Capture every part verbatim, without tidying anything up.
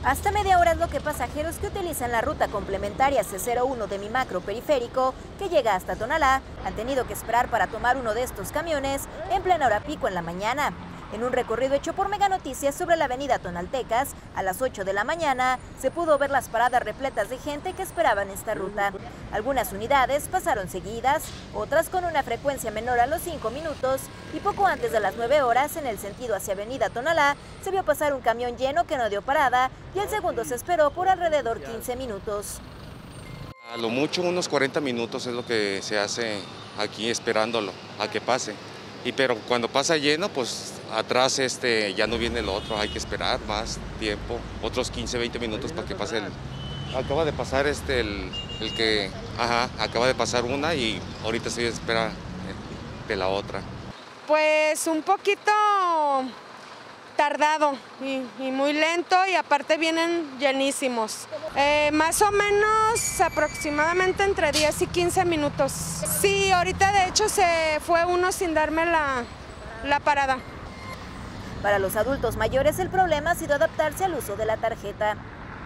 Hasta media hora es lo que pasajeros que utilizan la ruta complementaria C cero uno de Mi Macro Periférico, que llega hasta Tonalá, han tenido que esperar para tomar uno de estos camiones en plena hora pico en la mañana. En un recorrido hecho por Mega Noticias sobre la avenida Tonaltecas, a las ocho de la mañana, se pudo ver las paradas repletas de gente que esperaban esta ruta. Algunas unidades pasaron seguidas, otras con una frecuencia menor a los cinco minutos, y poco antes de las nueve horas, en el sentido hacia avenida Tonalá, se vio pasar un camión lleno que no dio parada, y el segundo se esperó por alrededor quince minutos. A lo mucho unos cuarenta minutos es lo que se hace aquí esperándolo a que pase. Y pero cuando pasa lleno, pues atrás este, ya no viene el otro, hay que esperar más tiempo, otros quince, veinte minutos para que pase el... Acaba de pasar este, el, el que, ajá, acaba de pasar una y ahorita estoy a espera de la otra. Pues un poquito tardado y, y muy lento, y aparte vienen llenísimos. Eh, más o menos aproximadamente entre diez y quince minutos. Sí, ahorita de hecho se fue uno sin darme la, la parada. Para los adultos mayores el problema ha sido adaptarse al uso de la tarjeta.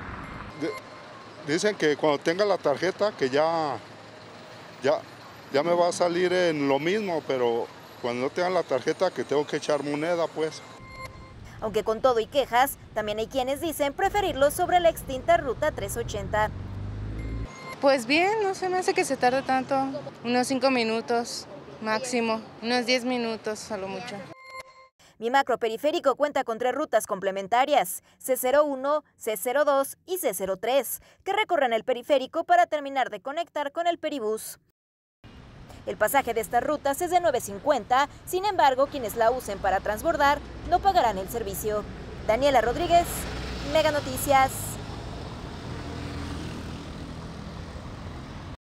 De, dicen que cuando tenga la tarjeta que ya, ya, ya me va a salir en lo mismo, pero cuando no tenga la tarjeta que tengo que echar moneda, pues. Aunque con todo y quejas, también hay quienes dicen preferirlo sobre la extinta Ruta trescientos ochenta. Pues bien, no se me hace que se tarde tanto, unos cinco minutos máximo, unos diez minutos a lo mucho. Mi Macro Periférico cuenta con tres rutas complementarias, C cero uno, C cero dos y C cero tres, que recorren el periférico para terminar de conectar con el peribús. El pasaje de estas rutas es de nueve cincuenta, sin embargo, quienes la usen para transbordar no pagarán el servicio. Daniela Rodríguez, Mega Noticias.